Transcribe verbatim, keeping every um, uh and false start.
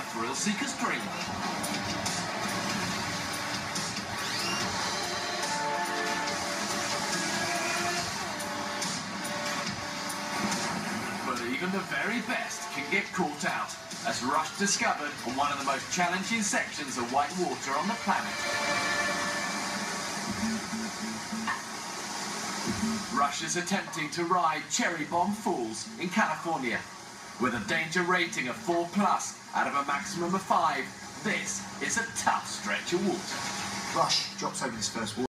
thrill seeker's dream. But even the very best can get caught out, as Rush discovered on one of the most challenging sections of white water on the planet. Rush is attempting to ride Cherry Bomb Falls in California. With a danger rating of four plus out of a maximum of five, this is a tough stretch of water. Rush drops over this first wall.